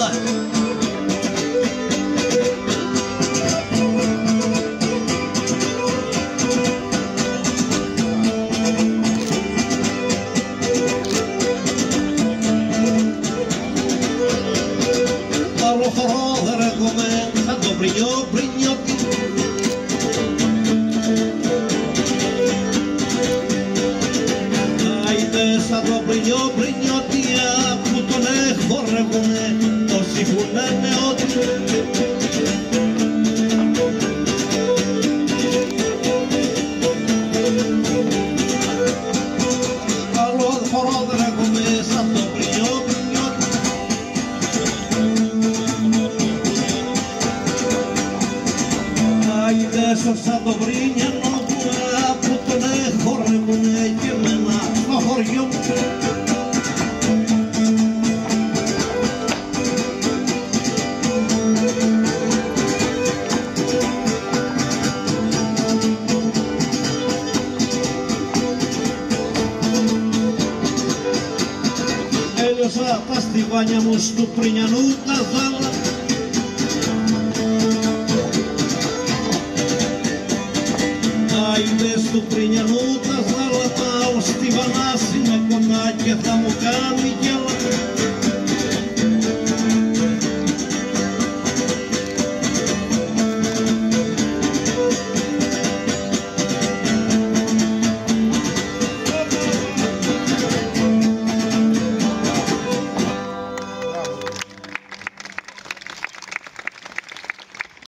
ζάλα. Άλλο χορό δεν έρχομαι σαν το πρινιό πρινιώτη. Άιντε σαν το πρινιό πρινιώτη που τον εχορεύουνε όσοι πουνένε ότι άλλο χορό δεν έρχομαι σαν το πρινιό πρινιώτη. Άιντε σαν το πρινιανό που τον εχορεύουνε και εμένα στο χωριό μου. Έλειωσα τα στιβάνια μου στου πρινιανού τα ζάλα. Άιντε στου πρινιανού τα ζάλα, τα ο στιβανάς είναι κοντά και θα μου κάνει γέλα.